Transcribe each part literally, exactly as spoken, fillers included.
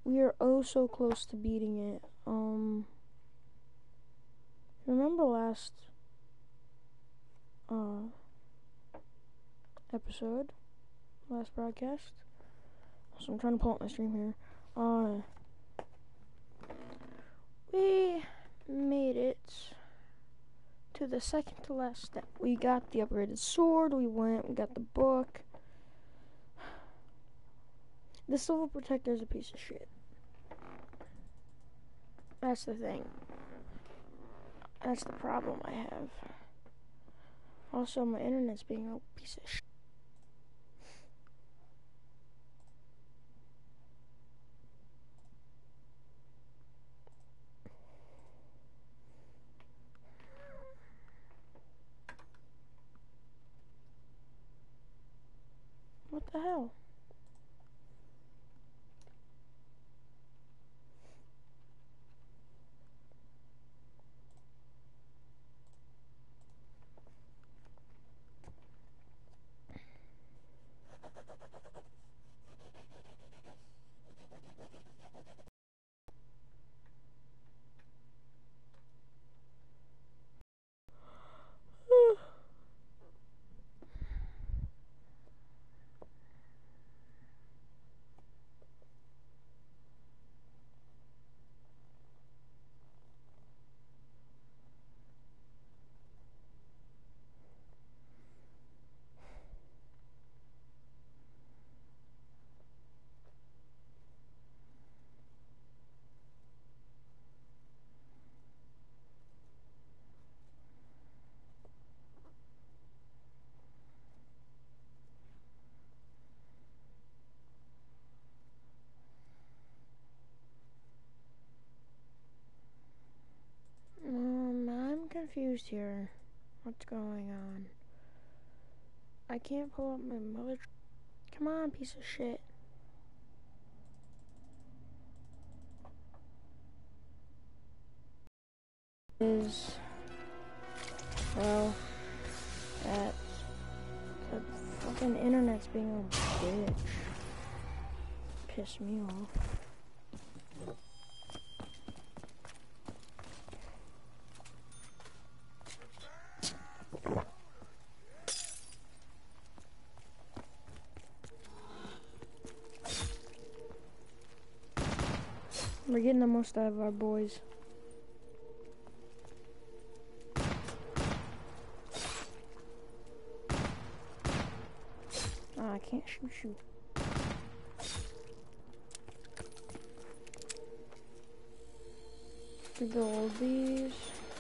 We are oh so close to beating it. Um, remember last uh episode, last broadcast? So I'm trying to pull up my stream here. Uh, we made it to the second to last step. We got the upgraded sword. We went. We got the book. The silver protector is a piece of shit. That's the thing. That's the problem I have. Also, my internet's being a piece of shit. What the hell? Um, I'm confused here. What's going on? I can't pull up my mother. Come on, piece of shit. Is well, that the fucking internet's being a bitch. Piss me off. We're getting the most out of our boys. Ah, I can't shoot you. The goldies.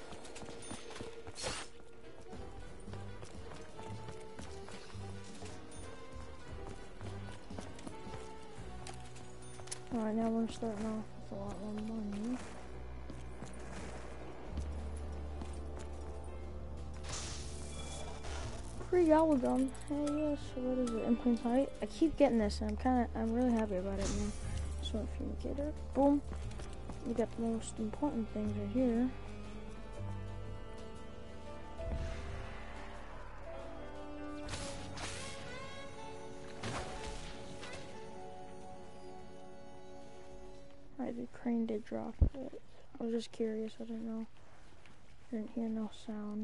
Alright, now we're starting off with a lot more money. Free Gala Gum. Hey, yes, what is it? In plain sight. I keep getting this, and I'm kind of, I'm really happy about it, man. So if you get it, boom. We got the most important things right here. Alright, the crane did drop it. I was just curious, I didn't know. I didn't hear no sound.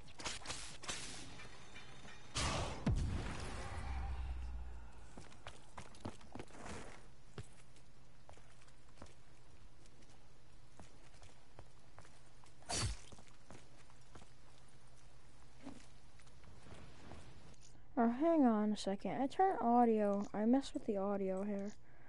Oh, hang on a second. I turned audio. I messed with the audio here.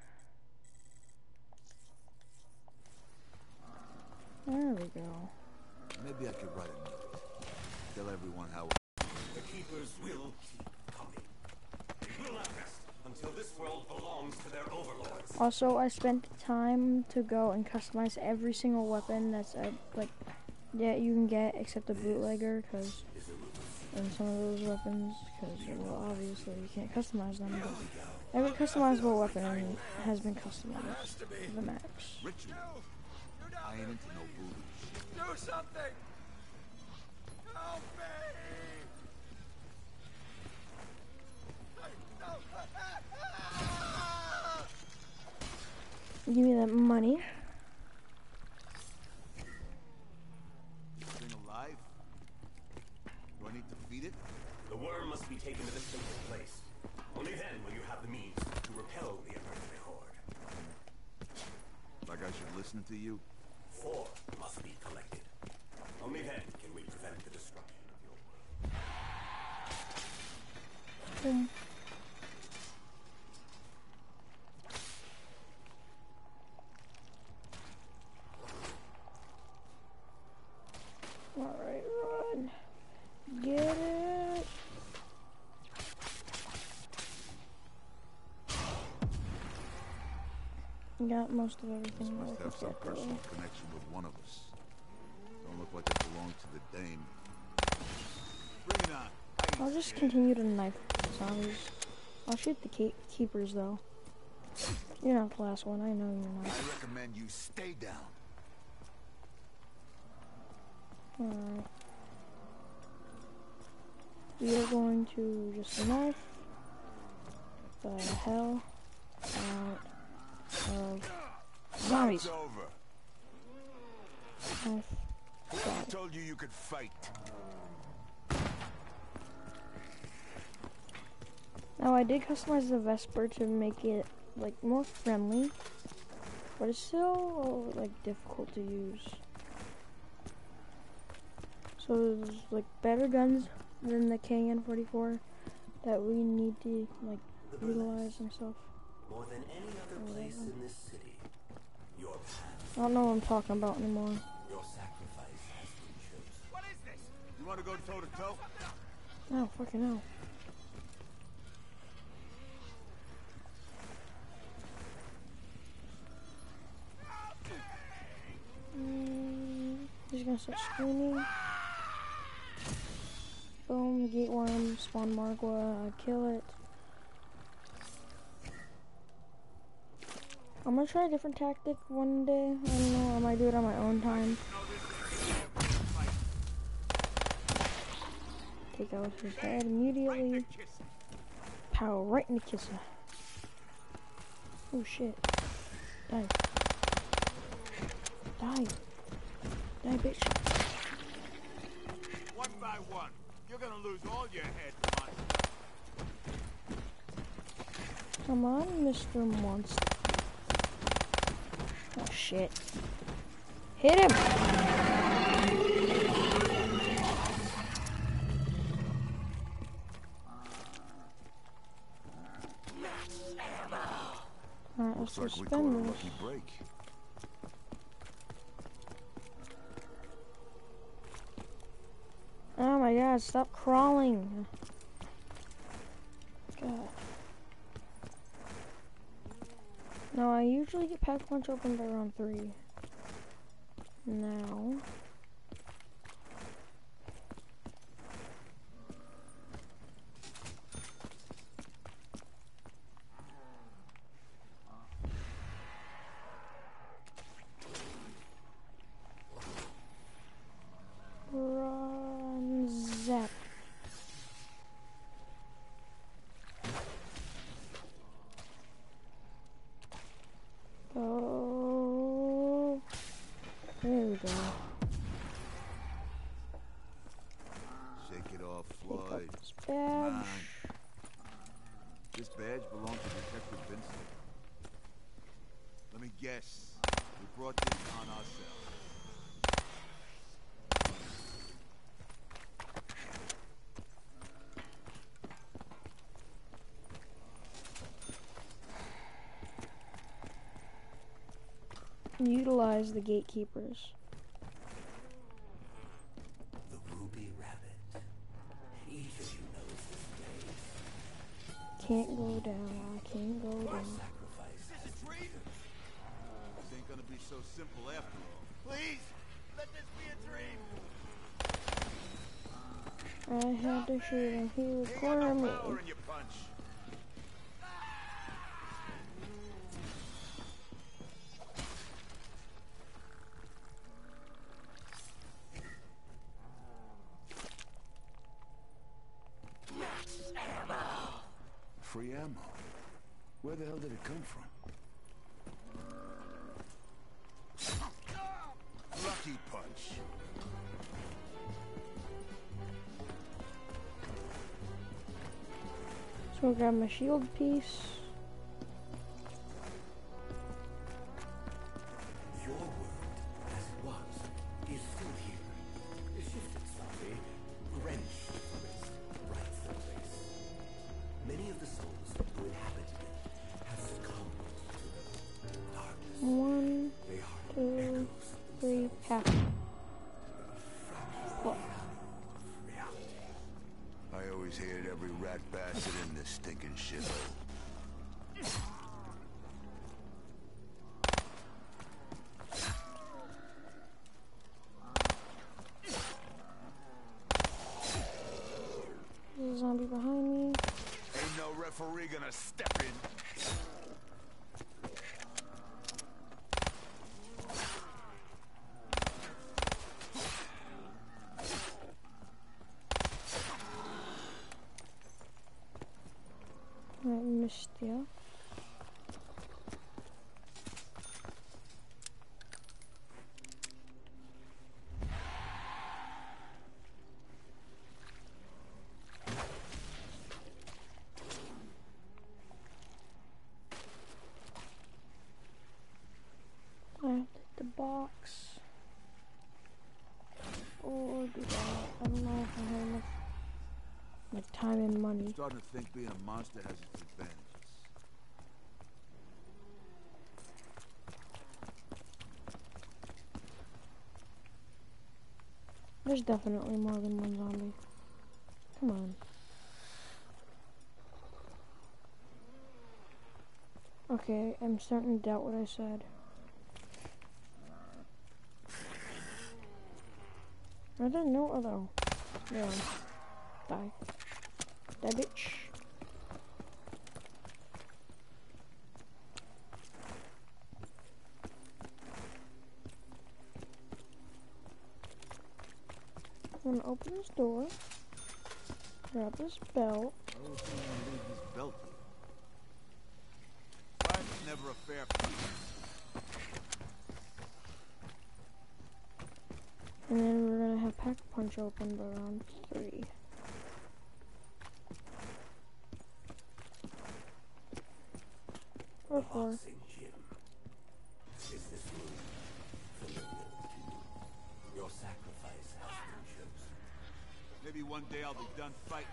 There we go. Maybe I could write a note. Tell everyone how the keepers will keep coming. They will not rest until this world belongs to their overlords. Also, I spent time to go and customize every single weapon that's uh, like that you can get except the bootlegger, because and some of those weapons, because well, obviously you can't customize them. But every customizable weapon has been customized to the max. ritual. I ain't into no voodoo shit. Do something! Help me! Give me that money. Thing alive? Do I need to feed it? The worm must be taken to the simple place. Only then will you have the means to repel the unearthly horde. Like I should listen to you? Four must be collected. Only then can we prevent the destruction of your world. Boom. Alright, run. Get it. Got most of This everything. must have some personal connection with one of us. Don't look like it belongs to the dame. Bring it on. I'll just continue to knife zombies. I'll shoot the keep keepers though. You're not the last one, I know you're not. I recommend you stay down. Alright. We are going to just knife the hell out of zombies. It's over. Knife. I told you you could fight. Now I did customize the Vesper to make it like more friendly, but it's still like difficult to use. So there's like better guns than the K N forty-four that we need to like utilize and stuff. More than any other place in this city, your path, I don't know what I'm talking about anymore. your sacrifice has been chosen. What is this? You want to go toe to toe? Oh fucking hell. Mm, he's gonna start screaming. Boom, gate worm, spawn Margwa, I kill it. I'm gonna try a different tactic one day. I don't know, I might do it on my own time. Take out his head immediately. Pow, right in the kisser. Oh shit. Die. Die. Die, bitch. One by one. You're gonna lose all your head on. Come on, Mister Monster. Oh shit. Hit him! Alright, let's Looks like we caught a suspend this. lucky break. Oh my god, stop crawling. God. No, I usually get pack lunch open by round three. Now. Run, zap. Go. There we go. Shake it off, Pick Floyd. up this Come badge. on. This badge belongs to Detective Vincent. Let me guess. We brought this on ourselves. Utilize the gatekeepers. The Ruby Rabbit. Each of you knows this place. Can't go down. I can't go Your down. sacrifice has Is this a dream? This ain't gonna be so simple after all. Please, let this be a dream. I had to shoot him. He was Ain't got cornering no me. power in your punch. Free ammo. Where the hell did it come from? Go grab my shield piece. Your world, as it was, is still here. It shifted slightly, wrenched from its rightful place. Many of the souls who inhabited it have succumbed to the darkness. One, They are two, echoes three, half. Four. I always hated every rat bastard in this stinking shithole. There's a zombie behind me. Ain't no referee gonna step in. I missed ya. I have to hit the box. Or do that. I don't know if I have enough like time and money. I'm starting to think being a monster has its advantages. There's definitely more than one zombie. Come on. Okay, I'm starting to doubt what I said. I didn't know. Oh, though. Yeah. Die. Die, bitch. I'm gonna open this door. Grab this belt. I was going to leave this belt here. Life's never a fair fight. And then we're gonna have Pack Punch open by round three. Or four. Boxing gym. Is this room familiar to you? Your sacrifice has been chosen. Maybe one day I'll be done fighting.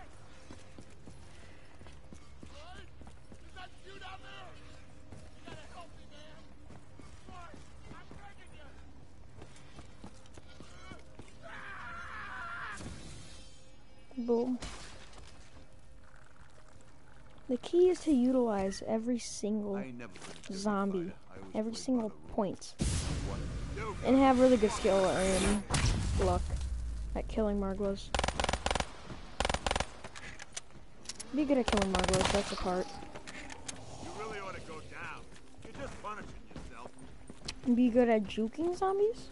Is that you down there? You gotta help me, man. Sorry, I'm begging you. Boom. The key is to utilize every single I ain't never been a good zombie, fighter. I always every played single by the rules. point, What? Do and have really good skill and luck at killing Margwas. Be good at killing Margwas, that's the part. You really ought to go down. You're just punishing yourself. And be good at juking zombies.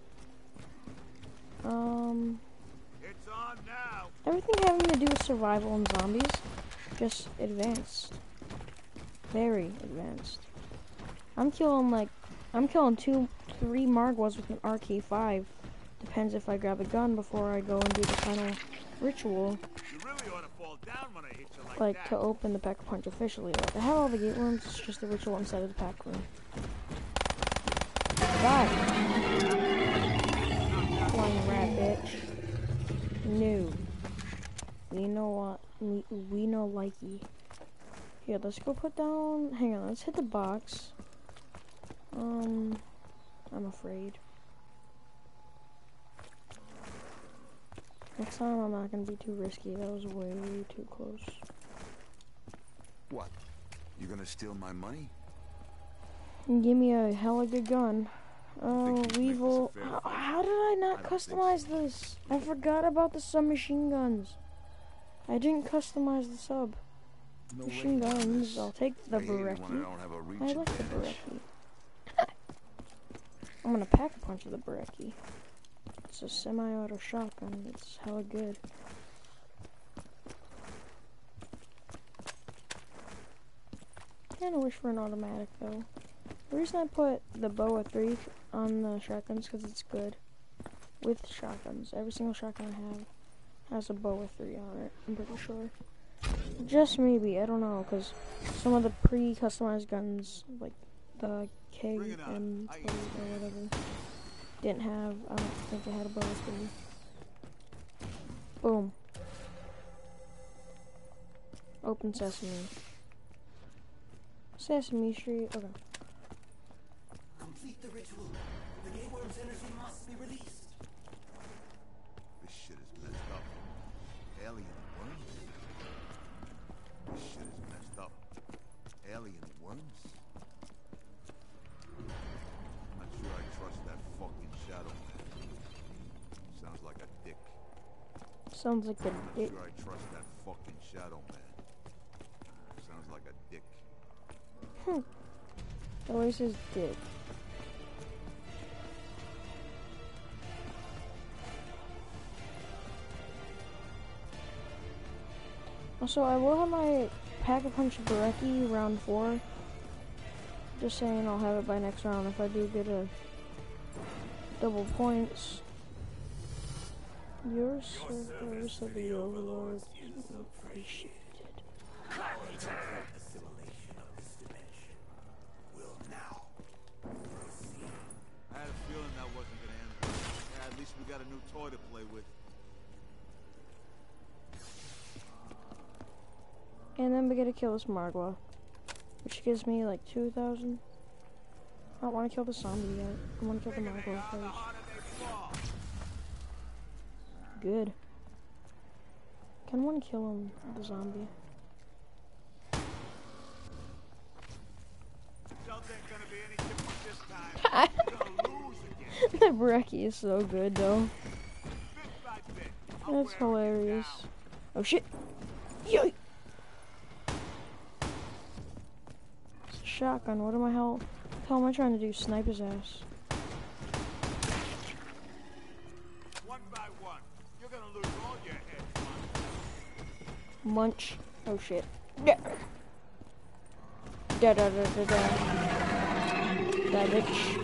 Um, It's on now. everything having to do with survival and zombies, just advanced. Very advanced. I'm killing like, I'm killing two, three Margwas with an R K five. Depends if I grab a gun before I go and do the final ritual, You really ought to fall down when I hit you like, like that. to open the Pack Punch officially. Like I have all the gate rooms, it's just the ritual inside of the pack room. Die. Flying rat bitch. No. We know what, we, we know likey. Here, let's go put down, hang on, let's hit the box. Um, I'm afraid. Next time I'm not gonna be too risky, that was way too close. What? You gonna steal my money? And give me a hella good gun. Oh, think you make this a Weevil, fair how, fight? how did I not I don't think customize this? I forgot about the submachine guns. I didn't customize the sub. No Machine rating on guns, this. I'll take the I hate it when I Bereki. don't have a reach I like the advantage. Bereki. I'm gonna pack a punch of the Bereki. It's a semi-auto shotgun, it's hella good. Kinda wish for an automatic though. The reason I put the bow at three on the shotguns because it's good with shotguns. Every single shotgun I have has a bow at three on it, I'm pretty sure. Just maybe, I don't know, because some of the pre-customized guns, like the K M twenty or whatever, didn't have, I don't think it had a bonus gun. Boom. Open Sesame. Sesame Street, okay. Complete the ritual. The gay worm's energy must be released. This shit is messed up. Alien worms? This shit is messed up. Alien worms? I'm not sure I trust that fucking Shadow Man. Sounds like a dick. Sounds like a I'm not dick. sure I trust that fucking Shadow Man. Sounds like a dick. Hmm. It always says dick. Also, I will have my Pack-a-Punch Bereki round four. Just saying, I'll have it by next round if I do get a double points. Your service of the Overlord is appreciated. Assimilation of this dimension will now proceed. I had a feeling that wasn't gonna end. Yeah, at least we got a new toy to play with. And then we gotta kill this Margwa, which gives me like two thousand. I don't want to kill the zombie yet. I want to kill the Margwa first. Good. Kinda want to kill him, the zombie. The Bereki is so good though. That's hilarious. Oh shit! Yoy! It's a shotgun. What am I hell? What the hell am I trying to do? Snipe his ass. One by one, you're gonna lose all your heads. Munch. Oh shit. Da da da da da. That bitch.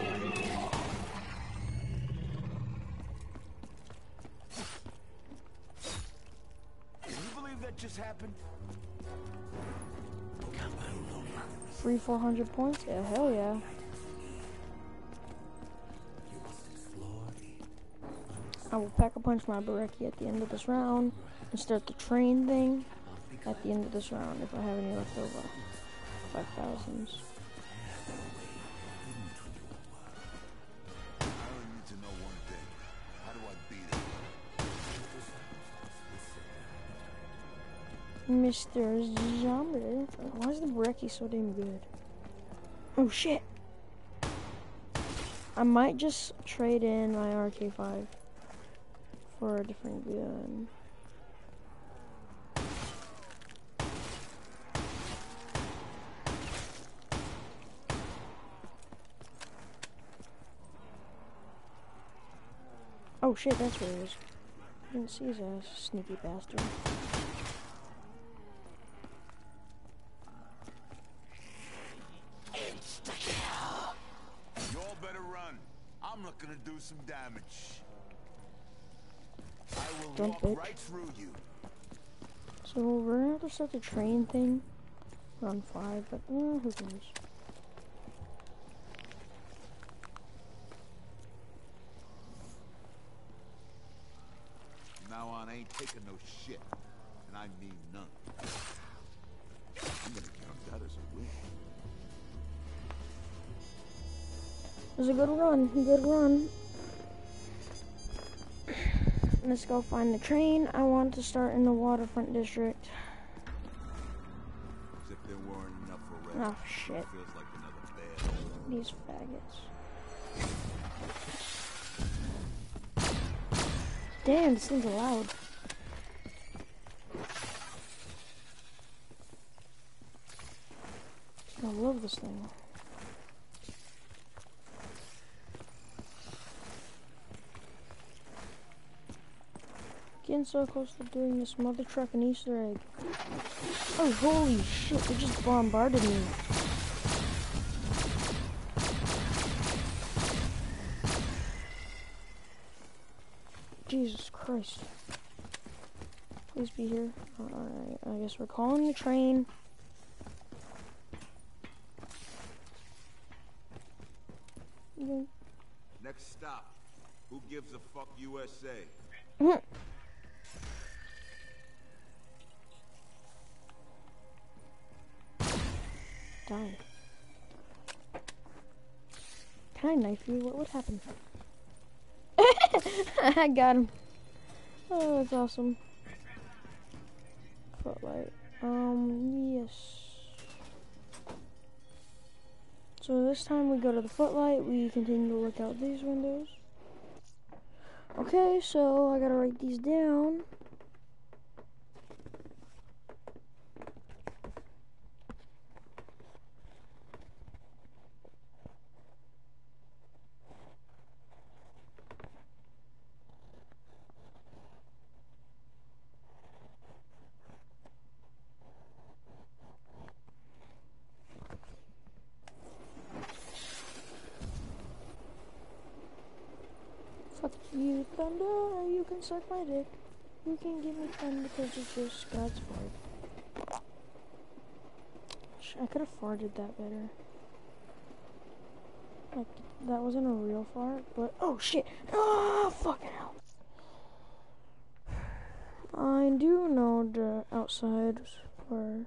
Can you believe that just happened? Free four hundred points? Yeah, hell yeah. I will Pack-a-Punch my Bereki at the end of this round and start the train thing at the end of this round if I have any left over. Five thousands. I only need to know one thing. How do I beat it? Mister Zombie. Why is the Bereki so damn good? Oh shit. I might just trade in my R K five for a different gun. Oh shit, that's where it is. I didn't see his ass, sneaky bastard. You all better run. I'm looking to do some damage. I will Jump walk it. right through you. So we're gonna have to start the train thing on five, but eh, who knows? From now on, I ain't taking no shit. And I mean none. I'm gonna count that as a win. It was a good run, good run. Let's go find the train. I want to start in the waterfront district. As if there weren't enough already. Oh shit. Feels like another bad. These faggots. Damn, this thing's loud. I love this thing. Getting so close to doing this mother trucking Easter egg. Oh, holy shit, they just bombarded me. Jesus Christ. Please be here. Alright, I guess we're calling the train. Okay. Next stop. Who gives a fuck U S A? Die. Can I knife you? What would happen? I got him. Oh, that's awesome. Footlight. Um, yes. So this time we go to the footlight. We continue to look out these windows. Okay, so I gotta write these down. Fuck you, thunder, you can suck my dick. You can give me fun because it's just God's fart. I could have farted that better. Like, that wasn't a real fart, but oh shit! Ah, fucking hell! I do know the outside are.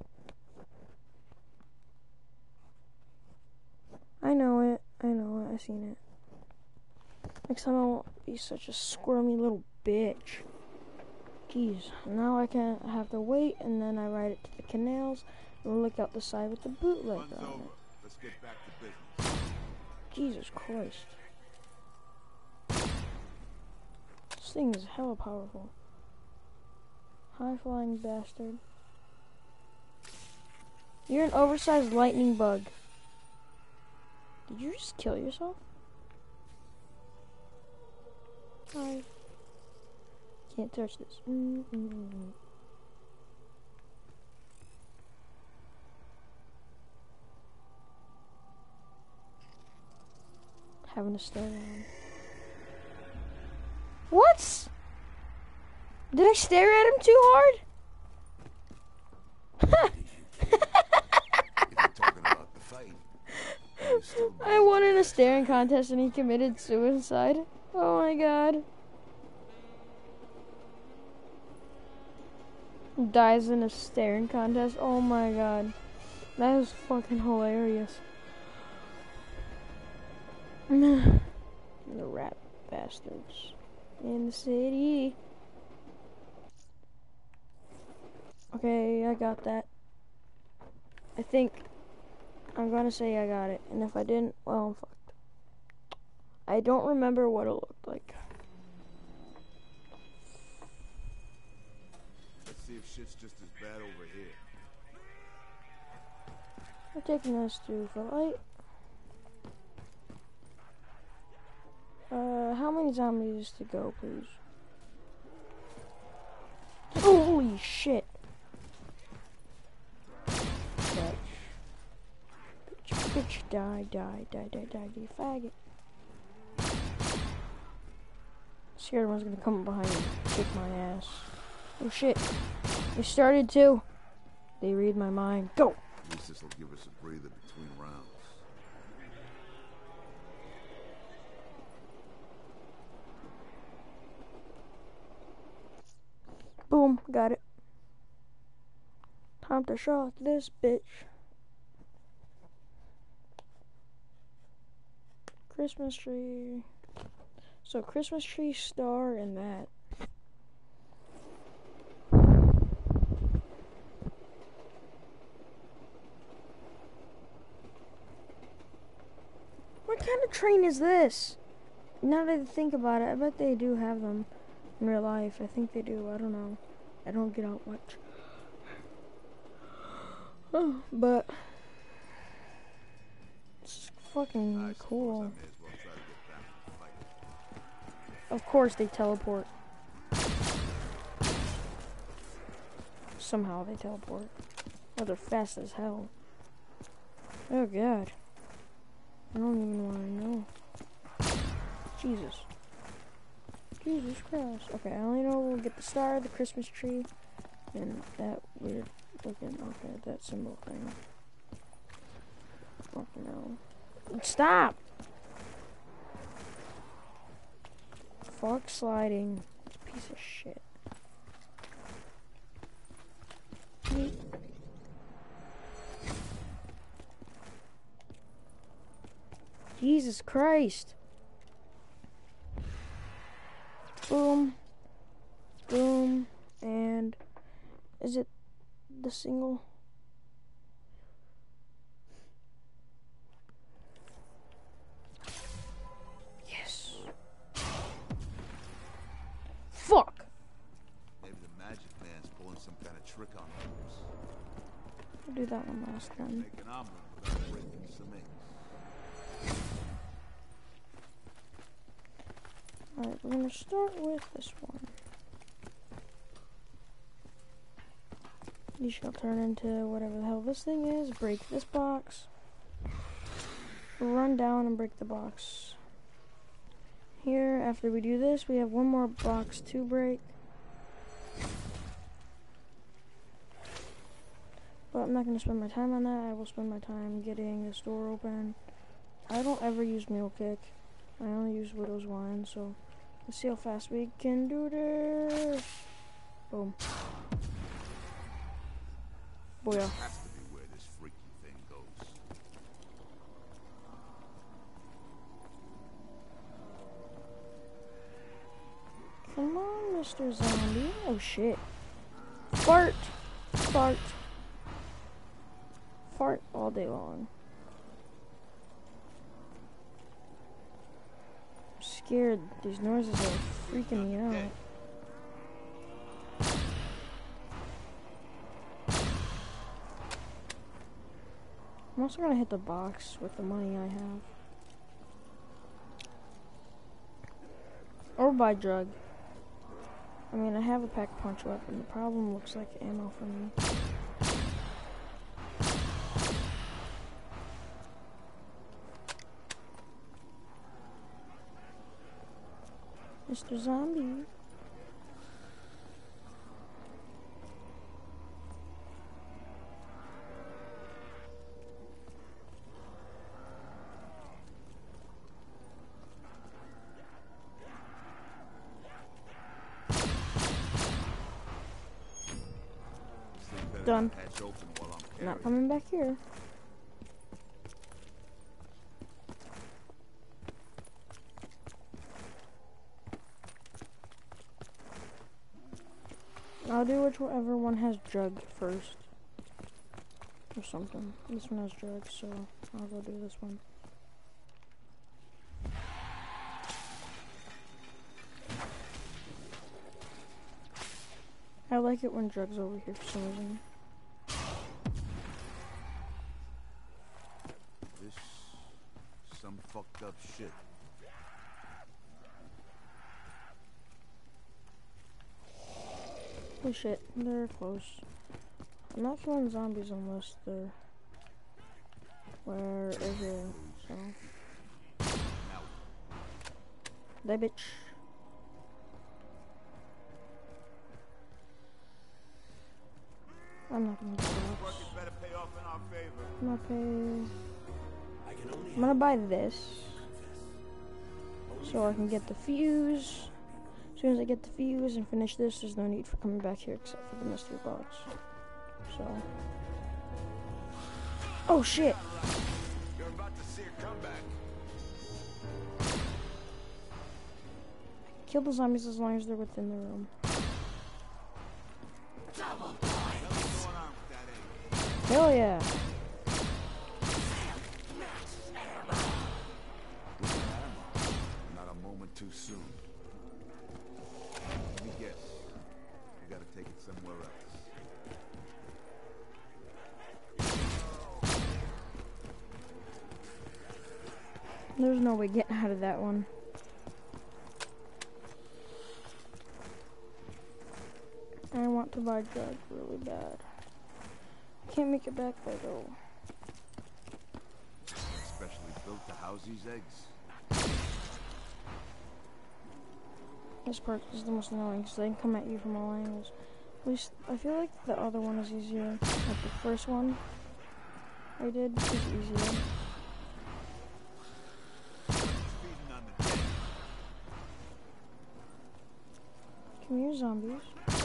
I know it. I know it. I seen it. Next time I won't be such a squirmy little bitch. Jeez, now I can't have to wait, and then I ride it to the canals and look out the side with the bootleg Fun's on over. it. Let's get back to business. Jesus Christ. This thing is hella powerful. High-flying bastard. You're an oversized lightning bug. Did you just kill yourself? I can't touch this. Mm -mm -mm. Having to stare at him. What? Did I stare at him too hard? If you're talking about the fight, you still I won in a staring contest and he committed suicide. Oh my god. Dies in a staring contest. Oh my god. That is fucking hilarious. The rat bastards in the city. Okay, I got that. I think I'm gonna say I got it, and if I didn't, well, I'm fucked. I don't remember what it looked like. Let's see if shit's just as bad over here. We're taking us to the light. Uh, how many zombies to go, please? Holy shit! Bitch. Bitch, bitch, die, die, die, die, die, you faggot. Scared one's gonna come behind me and kick my ass. Oh shit. They started to. They read my mind. Go! At least this'll give us a breather between rounds. Boom, got it. Time to shock this bitch. Christmas tree. So Christmas tree, star, and that. What kind of train is this? Now that I think about it, I bet they do have them in real life. I think they do. I don't know. I don't get out much. Oh, but it's fucking I suppose cool. I may as well try to get back to the fight. Of course they teleport. Somehow they teleport. Oh, they're fast as hell. Oh god. I don't even want to know. Jesus. Jesus Christ. Okay, I only know we'll get the star, the Christmas tree, and that weird looking, okay, that symbol thing. Fuck no. Stop! Fuck sliding. Piece of shit. Yeet. Jesus Christ. Boom. Boom. And is it the single? Yes. Fuck. Maybe the magic man's pulling some kind of trick on us. I'll do that one last then. Make an omelet without breaking some eggs. Alright, we're gonna start with this one. You shall turn into whatever the hell this thing is, break this box, run down and break the box. Here, after we do this, we have one more box to break. But I'm not going to spend my time on that. I will spend my time getting this door open. I don't ever use Mule Kick. I only use Widow's Wine, so let's see how fast we can do this. Boom. Booyah. Has to be where this freaky thing goes. Come on, Mister Zombie. Oh shit. Fart. Fart. Fart all day long. I'm scared. These noises are freaking me out. I'm also gonna hit the box with the money I have. Or buy drug. I mean, I have a pack punch weapon. The problem looks like ammo for me. Mister Zombie. Done. Hatch open while I'm carrying. Not coming back here. I'll do whichever one has drug first. Or something. This one has drugs, so I'll go do this one. I like it when drugs over here for some reason. This some fucked up shit. Oh shit, they're close. I'm not killing zombies unless they're where is it? So Now that bitch. I'm not gonna do that. work is better pay off in our favor. I'm not pay. I can only I'm gonna buy this so I can get the fuse. As soon as I get the fuse and finish this, there's no need for coming back here except for the mystery box. So. Oh shit! You're about to see a comeback. Kill the zombies as long as they're within the room. What's going on with that egg? Hell yeah! Not a moment too soon. Let me guess. You gotta take it somewhere else. There's no way getting out of that one. I want to buy drug really bad. I can't make it back there though. Especially built to house these eggs. This part is the most annoying because they can come at you from all angles. At least, I feel like the other one is easier. Like the first one I did was easier. Feeding on the dead. Come here, zombies.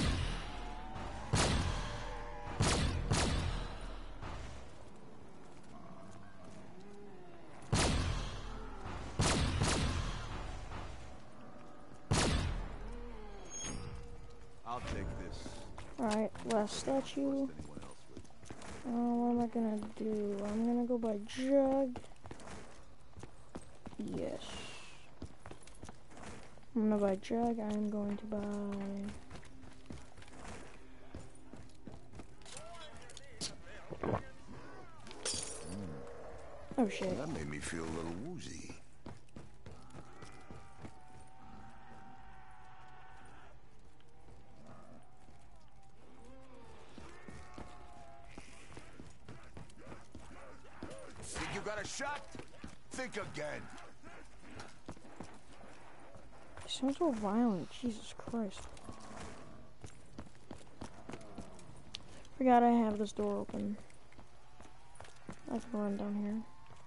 I'll take this. Alright, last statue. Anyone else would. Uh, what am I gonna do? I'm gonna go by Jug. Yes. I'm gonna buy Jug. I'm going to buy... Oh shit. That made me feel a little woozy. Think you got a shot? Think again. He sounds so violent. Jesus Christ. Forgot I have this door open. I can run down here.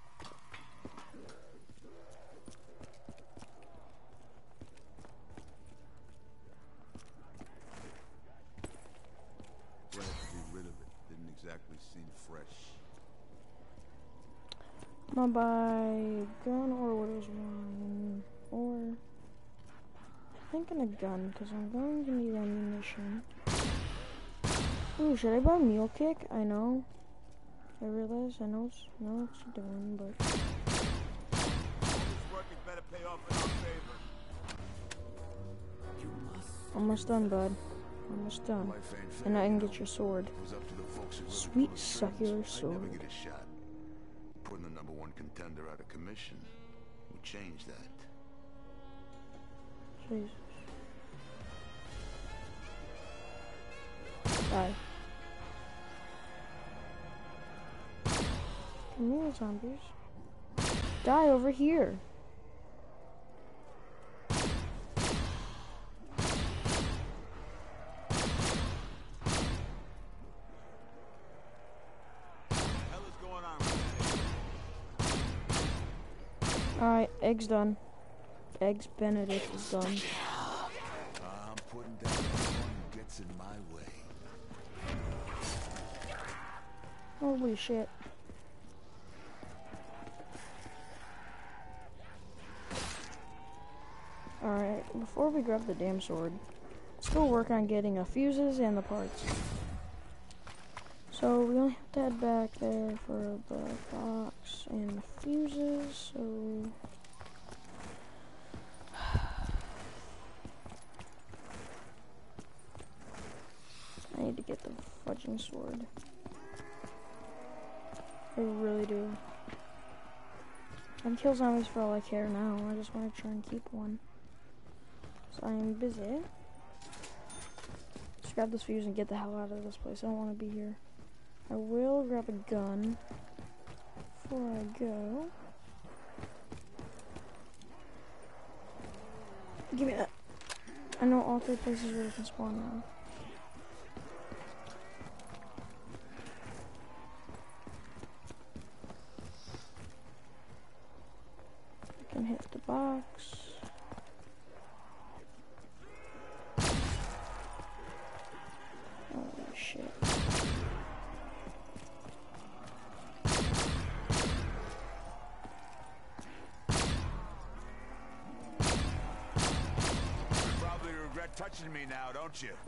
Glad to be rid of it. Didn't exactly seem fresh. I'm gonna buy gun or Widow's Wine, or I'm thinking a gun because I'm going to need ammunition. Ooh, should I buy Mule Kick? I know. I realize I know it's I know what you're doing, but This work had better pay off in our favor. You must. almost done, bud. Almost done. Life ain't fair, And I can you get know. your sword. It was up to the folks who wrote Sweet those succulent terms. I'd never sword. get a shot. Putting the number one contender out of commission would change that. Jesus. Die. Come here, zombies. Die over here. What the hell is going on with that? Alright, egg's done. Eggs Benedict is done. I'm putting down anyone who gets in my way. Holy shit. Alright, before we grab the damn sword, let's go work on getting the fuses and the parts. So we only have to head back there for the box and the fuses, so... I need to get the fudging sword. I really do. I can kill zombies for all I care now. I just want to try and keep one. So I am busy. Just grab this fuse and get the hell out of this place. I don't want to be here. I will grab a gun before I go. Give me that. I know all three places where it can spawn now. I can hit the box. Holy shit. Probably regret touching me now, don't you?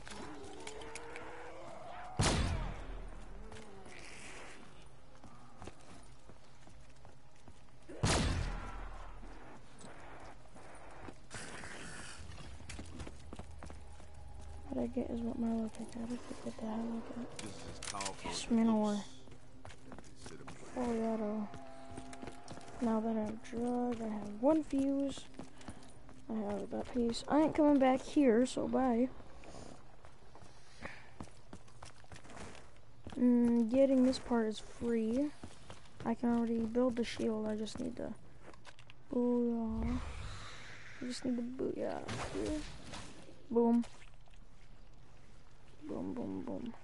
What I get is what my look I gotta what the hell I got. This is as powerful Yes, as it Manowar. looks. Consider me Fully auto. Now that I have drug, I have one fuse. I have that piece. I ain't coming back here, so bye. Mm, getting this part is free. I can already build the shield. I just need to. Oh, yeah. I just need the booyah here. Boom. Boom, boom, boom.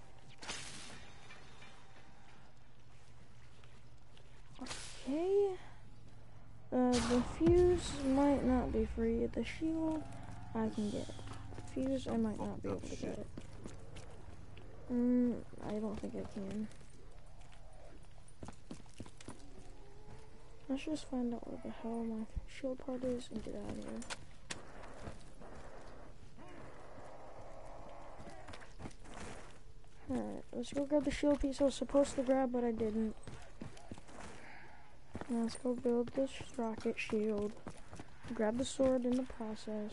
Okay. Uh, the fuse might not be free. The shield, I can get. Fuse, I might not be able to get it. Mm, I don't think I can. Let's just find out where the hell my shield part is and get out of here. Alright, let's go grab the shield piece I was supposed to grab, but I didn't. Now let's go build this rocket shield. Grab the sword in the process.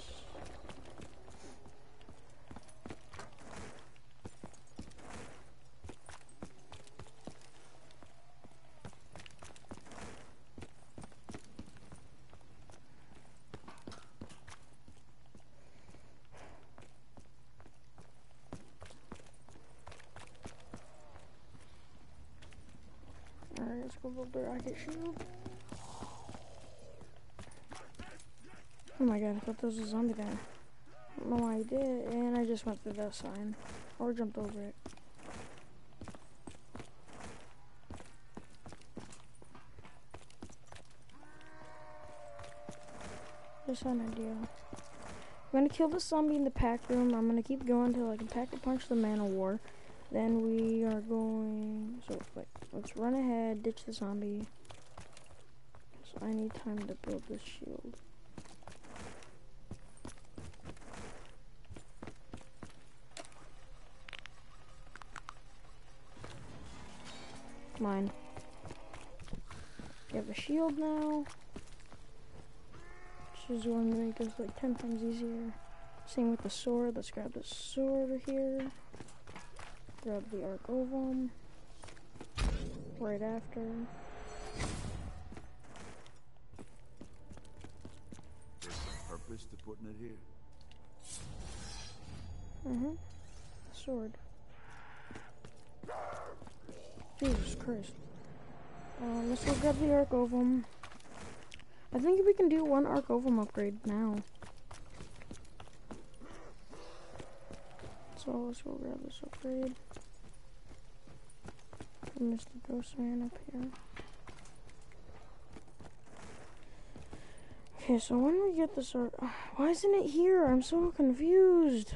Alright, let's go build the rocket shield. Oh my god, I thought there was a zombie there. I don't know why I did, and I just went through that sign. Or jumped over it. Just an idea. I'm gonna kill the zombie in the pack room. I'm gonna keep going until I can pack a punch the Man of War. Then we are going... So, wait. Let's run ahead, ditch the zombie. So I need time to build this shield. Mine. We have a shield now. This is going to make us like ten times easier. Same with the sword. Let's grab the sword here. Grab the arc ovum. Right after. There's some purpose to putting it here. Mm-hmm. Sword. Jesus Christ. Uh, let's go grab the arc ovum. I think we can do one arc ovum upgrade now. So let's go grab this upgrade. Mister Ghostman up here. Okay, so when we get this arc, uh, why isn't it here? I'm so confused.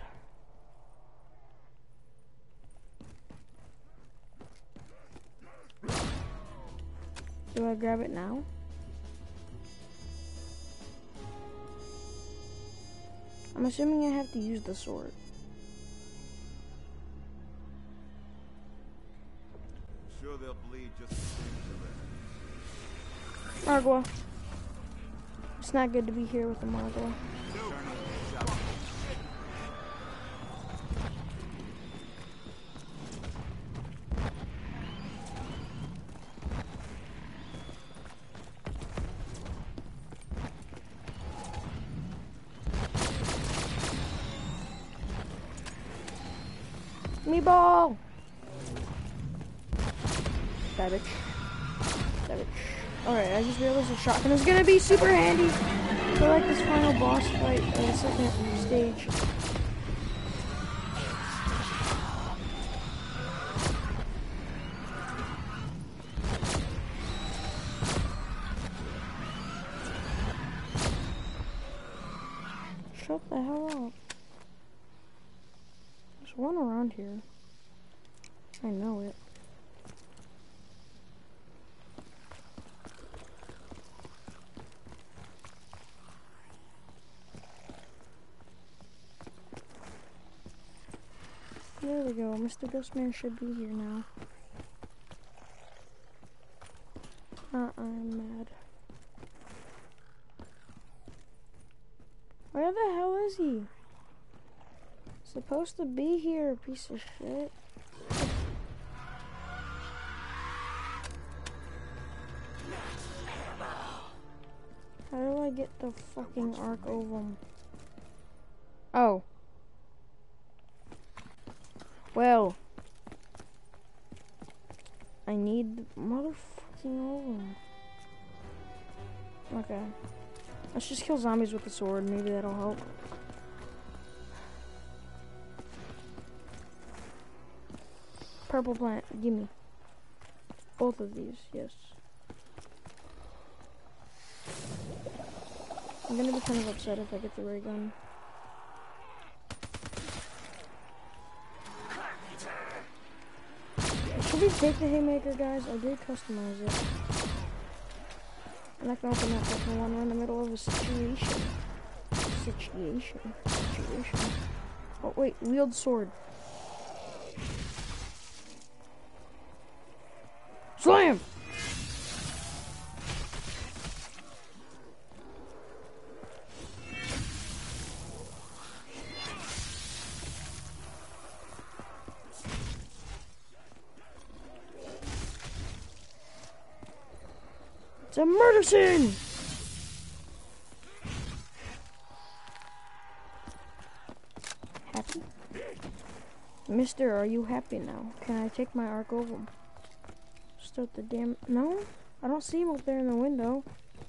Do I grab it now? I'm assuming I have to use the sword. Sure they'll bleed just the same as the rest. Margwa. It's not good to be here with the Margwa. Meatball! Savage. Savage. Alright, I just realized the shotgun is gonna be super handy for like this final boss fight of the second stage. Shut the hell up. There's one around here. I know it. There we go. Mister Ghostman should be here now. Uh, I'm mad. Where the hell is he? Supposed to be here, piece of shit. How do I get the fucking arc ovum? Oh. Well. I need the motherfucking ovum. Okay. Let's just kill zombies with the sword. Maybe that'll help. Purple plant, gimme. Both of these, yes. I'm gonna be kind of upset if I get the ray gun. Should we take the haymaker, guys? I did customize it. I'm not gonna open that second one. We're in the middle of a situation. Situation. Situation. Oh, wait. Wield sword. Slam! It's a murder scene! Happy? Mister, are you happy now? Can I take my arc over him? Start the damn... No? I don't see him up there in the window.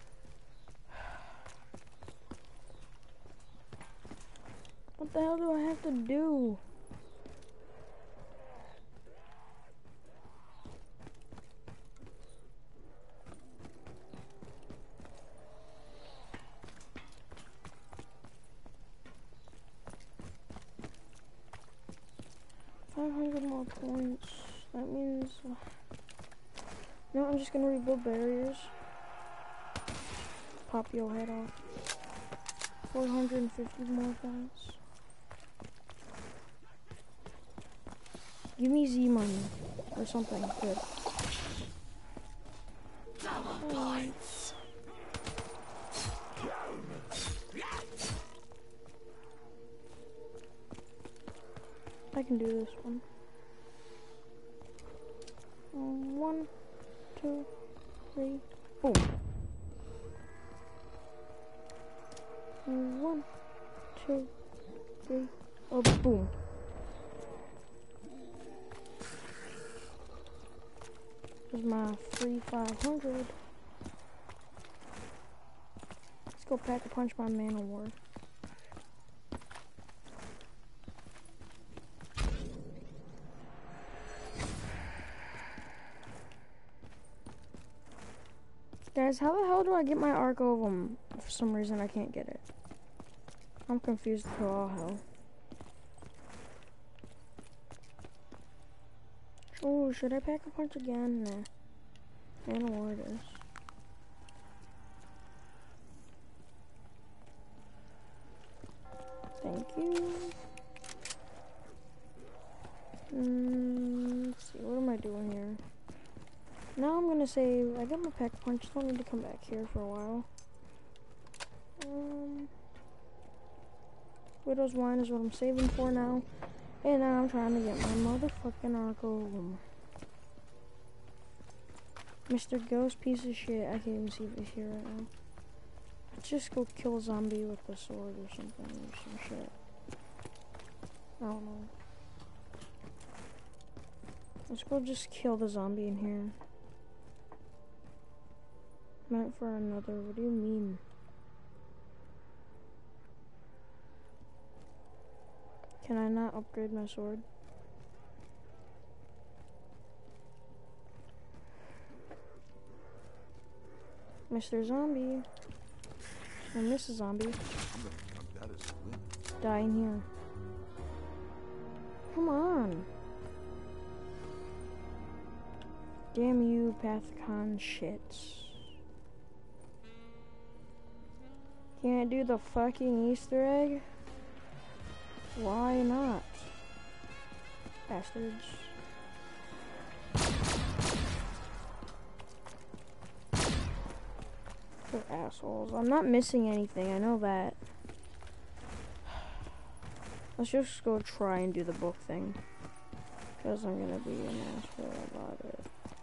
What the hell do I have to do? five hundred more points. That means... Uh, no, I'm just gonna rebuild barriers. Pop your head off. four hundred fifty more points. Give me Z money. Or something good. Double points. I can do this one. Um, one, two, three, boom. Um, one, two, three, oh, boom. There's my free five hundred. Let's go pack a punch my man of war. Guys, how the hell do I get my arc over him? For some reason, I can't get it. I'm confused to all hell. Oh, should I pack a punch again? Nah. I don't know where it is. Thank you. Mm, let's see, what am I doing here? Now I'm gonna save. I got my pack punch. Don't need to come back here for a while. Um, Widow's Wine is what I'm saving for now. And now I'm trying to get my motherfucking arc over. Mister Ghost, piece of shit. I can't even see if he's here right now. Let's just go kill a zombie with the sword or something or some shit. I don't know. Let's go just kill the zombie in here. Meant for another. What do you mean? Can I not upgrade my sword? Mister Zombie. Or Missus Zombie. I'm gonna count that as a win. Die in here. Come on. Damn you, Pathcon shits. Can't do the fucking Easter egg? Why not? Bastards. They're assholes. I'm not missing anything, I know that. Let's just go try and do the book thing. Because I'm gonna be an asshole about it.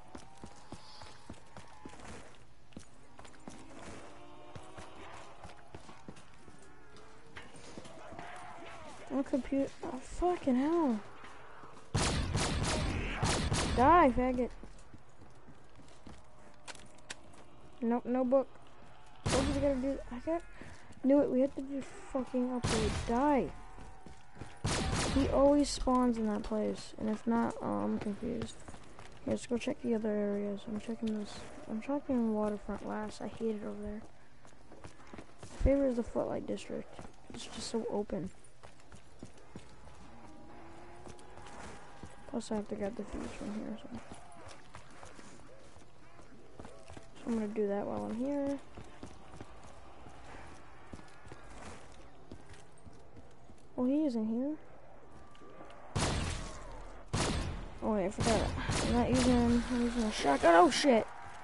My computer. Oh, fucking hell. Die, faggot. Nope, no book. Go to we gotta do? I got knew it. We had to do fucking upgrade. Die. He always spawns in that place, and if not, oh, I'm confused. Here, let's go check the other areas. I'm checking this. I'm checking Waterfront last. I hate it over there. My favorite is the Footlight District. It's just so open. Plus, I have to grab the fuse from here. So. so I'm gonna do that while I'm here. Oh, he isn't here. Oh wait, I forgot. I'm not using. I'm using a shotgun. Oh shit!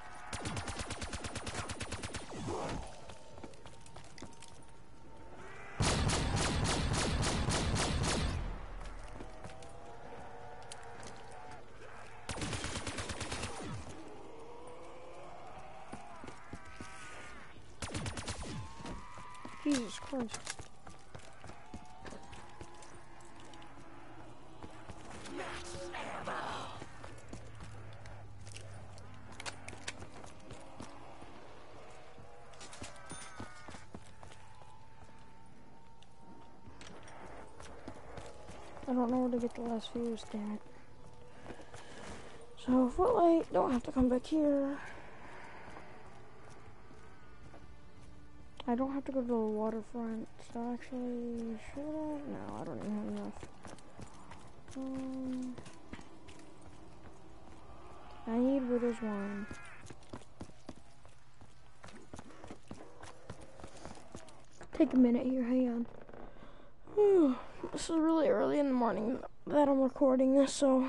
Jesus Christ. I don't know where to get the last fuse, damn it. So, Footlight, don't have to come back here. I don't have to go to the waterfront, so actually, should I? No, I don't even have enough. Um, I need Widow's Wine. Take a minute here, hang on. Whew. This is really early in the morning that I'm recording this, so...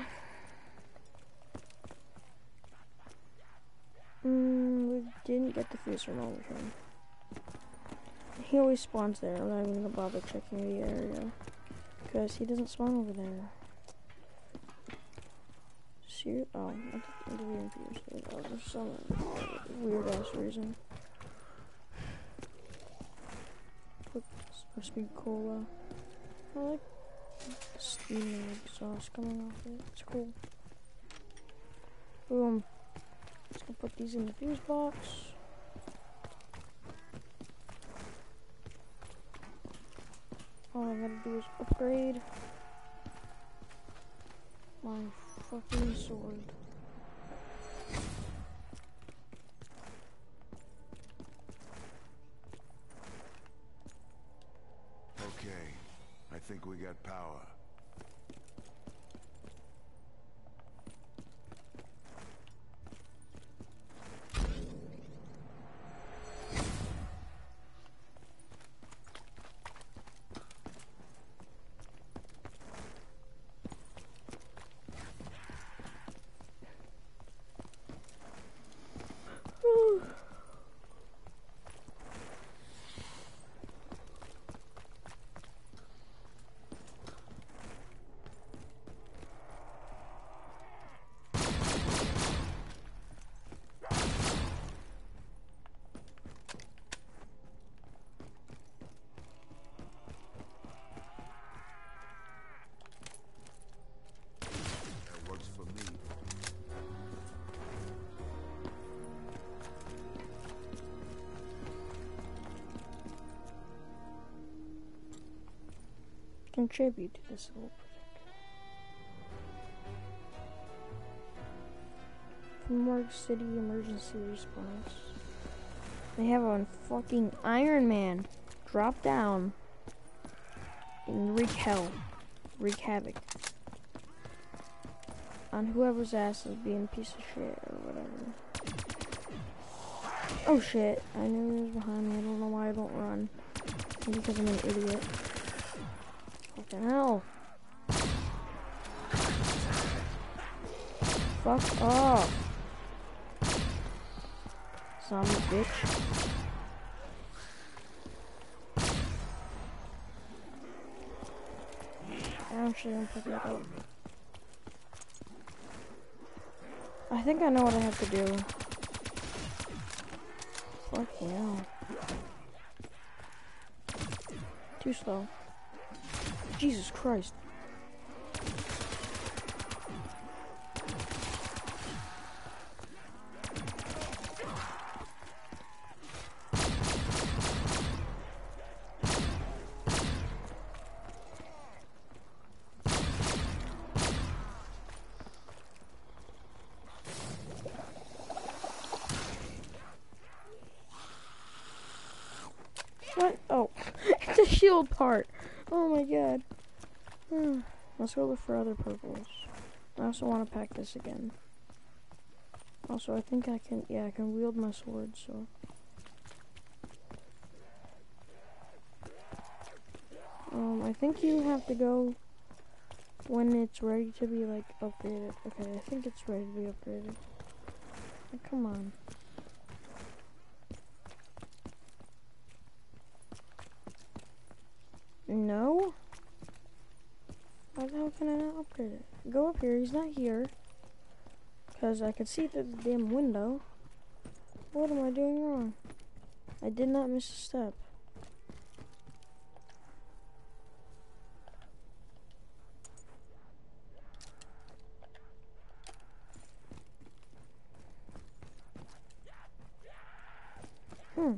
Mm, we didn't get the fuse from Overturn. He always spawns there. I'm not even gonna bother checking the area. Because he doesn't spawn over there. See? Oh, I'm being confused. Oh, there's some weird ass reason. Put supposed to be cola. I like steam exhaust coming off it. It's cool. Boom. Let's go put these in the fuse box. All I gotta do is upgrade my fucking sword. Okay, I think we got power. Contribute to this whole project. From Morgue City Emergency Response. They have a fucking Iron Man drop down and wreak hell, wreak havoc on whoever's ass is being a piece of shit or whatever. Oh shit, I knew he was behind me. I don't know why I don't run. Maybe because I'm an idiot. Fucking hell. Fuck off. Zombie bitch. I'm actually gonna pick that up. I think I know what I have to do. Fucking hell. Too slow. Jesus Christ. What? Oh, it's a shield part. Oh my god. Hmm. Let's go look for other purples. I also want to pack this again. Also, I think I can, yeah, I can wield my sword, so. Um, I think you have to go when it's ready to be, like, upgraded. Okay, I think it's ready to be upgraded. Oh, come on. No? Why the hell can I not upgrade it? Go up here, he's not here. Because I could see through the damn window. What am I doing wrong? I did not miss a step. Hmm.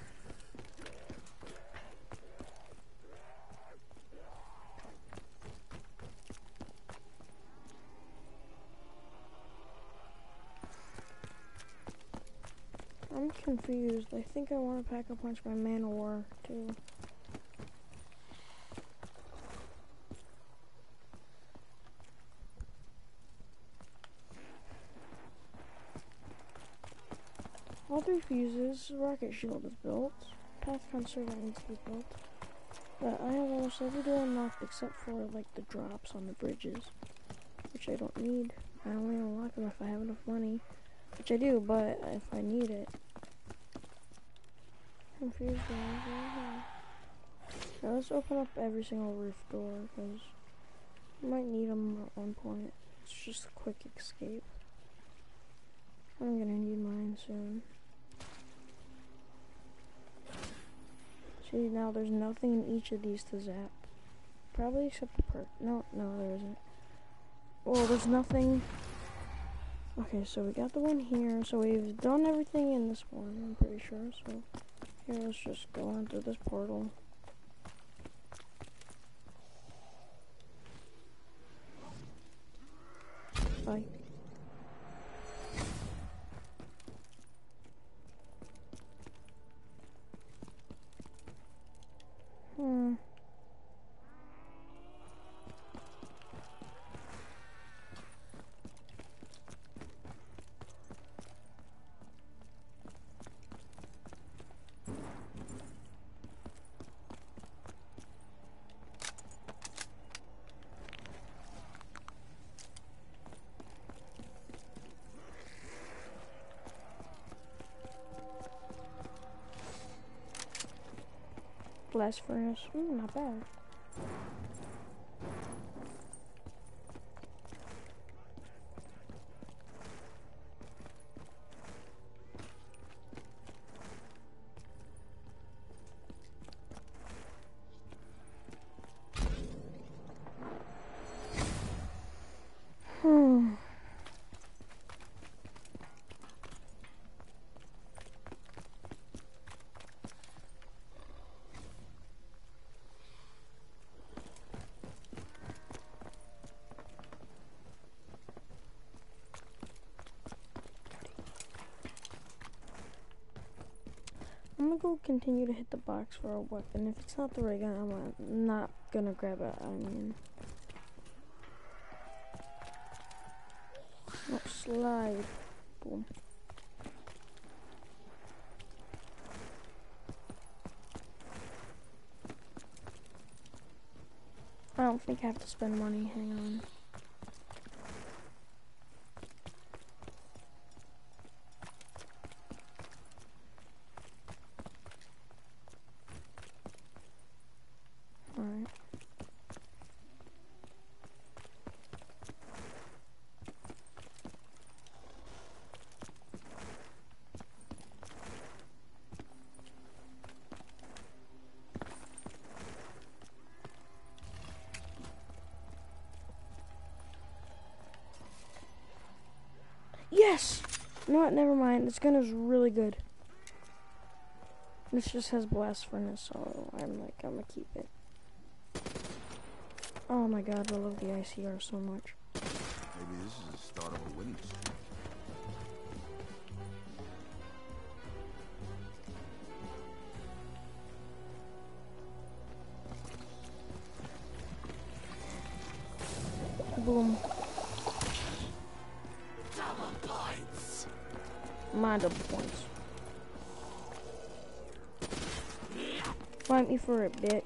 I'm confused. I think I want to pack a punch my man of war too. All three fuses, rocket shield is built. Path conserver needs to be built. But I have almost every door unlocked except for like the drops on the bridges, which I don't need. I only unlock them if I have enough money, which I do, but if I need it. Confused. Now let's open up every single roof door because I might need them at one point. It's just a quick escape. I'm gonna need mine soon. See, now there's nothing in each of these to zap. Probably except the perk. No, no, there isn't. Oh, there's nothing. Okay, so we got the one here. So we've done everything in this one, I'm pretty sure. So here, let's just go on through this portal. Bye. Hmm. Blast furnace. Ooh, not bad. Hmm. I'm gonna go continue to hit the box for a weapon. If it's not the ray gun, I'm uh, not gonna grab it. I mean, no, slide. Boom. I don't think I have to spend money. Hang on. Alright. Yes! You know what? Never mind. This gun is really good. This just has blast furnace, so I'm like, I'm gonna keep it. Oh my god, I love the I C R so much. Maybe this is the start of a winning streak. Boom. Double points. My double points. Fight me for it, bitch.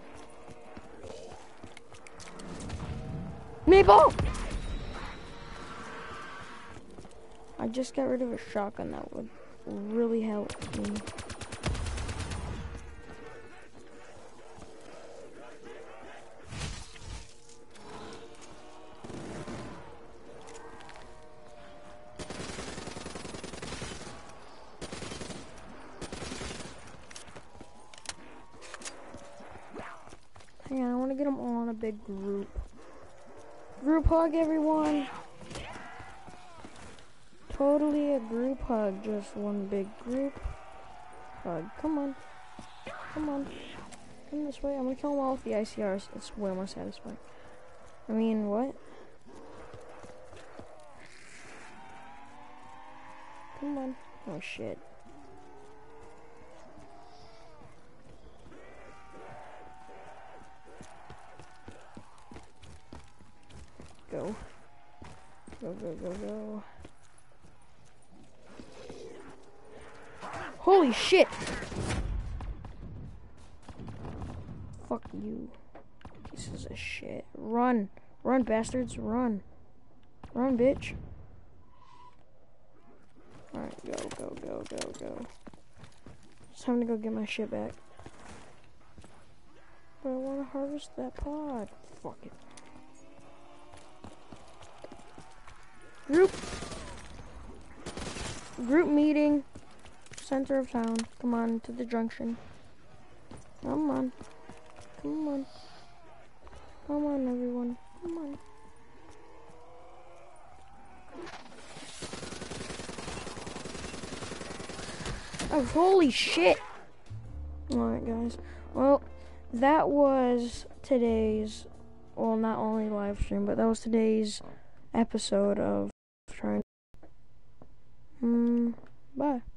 Meatball! I just got rid of a shotgun that would really help me. Hang on, I want to get them all in a big group. Group hug, everyone. Totally a group hug, just one big group hug. Come on. Come on. Come this way. I'm gonna kill them all with the I C Rs. It's way more satisfying. I mean, what? Come on. Oh, shit. Go. Go, go, go, go. Holy shit! Fuck you. Pieces of shit. Run. Run, bastards. Run. Run, bitch. Alright, go, go, go, go, go. It's time to go get my shit back. But I want to harvest that pod. Fuck it. Group. Group meeting. Center of town. Come on, to the junction. Come on. Come on. Come on, everyone. Come on. Oh, holy shit! Alright, guys. Well, that was today's, well, not only live stream, but that was today's episode of trying. Hmm. Bye.